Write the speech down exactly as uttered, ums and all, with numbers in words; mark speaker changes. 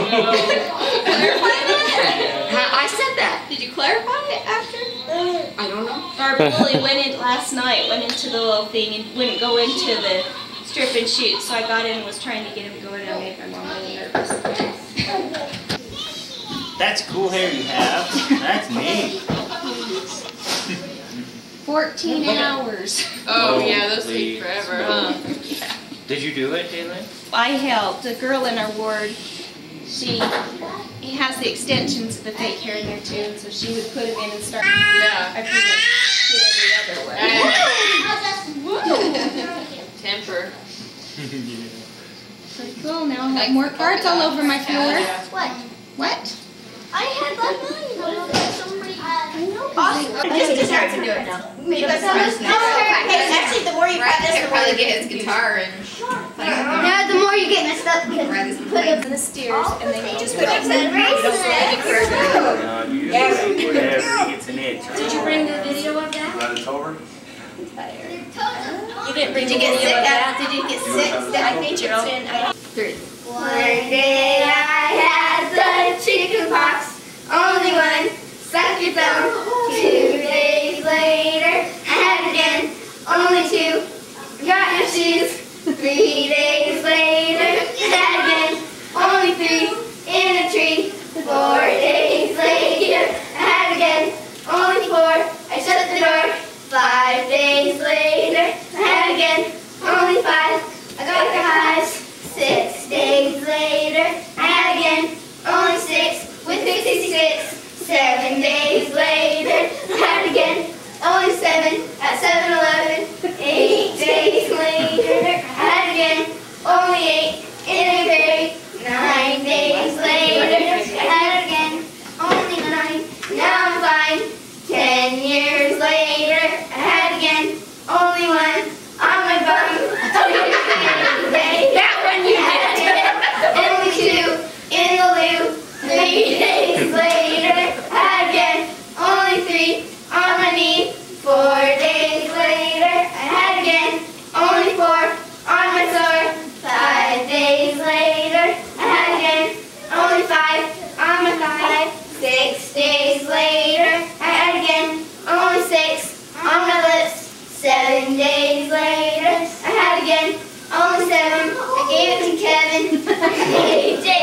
Speaker 1: I said that.
Speaker 2: Did you clarify it after?
Speaker 1: I don't know.
Speaker 2: Our bully went in last night, went into the little thing and wouldn't go into the strip and shoot. So I got in and was trying to get him to go in and make my mom really nervous.
Speaker 3: That's cool hair you have. That's neat.
Speaker 2: fourteen hours.
Speaker 4: Oh,
Speaker 3: Oh,
Speaker 4: yeah, those
Speaker 3: please.
Speaker 4: take forever, huh?
Speaker 2: Yeah.
Speaker 3: Did you do it, Jalen?
Speaker 2: I helped. A girl in our ward, she he has the extensions of the fake hair in there too, and so she would put them in and start.
Speaker 4: Yeah.
Speaker 2: I pretty much did every other way.
Speaker 4: Temper.
Speaker 2: Pretty cool. Now I have more cards all over my floor.
Speaker 5: What?
Speaker 2: What?
Speaker 5: I had that money. Somebody.
Speaker 1: Awesome. Just to start to do it now.
Speaker 5: Maybe that's not as
Speaker 1: Hey, actually, the more you practice, the more
Speaker 4: Probably
Speaker 1: you
Speaker 4: get his guitar and
Speaker 5: Yeah, the more you get messed up, because put it
Speaker 2: In the steers, and then you just put
Speaker 5: Put
Speaker 2: it.
Speaker 5: it in
Speaker 3: No, you just wait whatever gets an itch.
Speaker 2: Did you bring the video of that?
Speaker 6: Glad it's over?
Speaker 2: You didn't bring
Speaker 1: Did you
Speaker 2: the
Speaker 1: get
Speaker 2: video
Speaker 1: sick?
Speaker 2: of
Speaker 1: At,
Speaker 2: that?
Speaker 1: did you get sick? That nature in three.
Speaker 5: One day I had the chicken pox. Only one. Suck your thumb. Two days later, I had it again. Only two. Got no shoes. Three days later, I had it again. Only three. In a tree. Four days later, I had it again. Only four. I shut the door. Five days later, I had it again. Only five. I got the highs. Six days later, I had it again. Only six. With sixty-six. Seven days later, I had it again. Only seven. At seven eleven. Eight days later, I had it again. Only eight. In a grave. Nine days later, I had it again. Only nine. Now I'm fine. Ten years later, I had it again. Only one. On my bum. That one you did. Only two. In the loo. Three days later, I had it again. Only three. On my knee. Four days later, I had it again. Only four. On my sore. Five days later, I had it again. Only five. On my thigh. Six days later, I had it again. Only six. On my lips. Seven days later, I had it again. Only seven. I gave it to Kevin. Eight days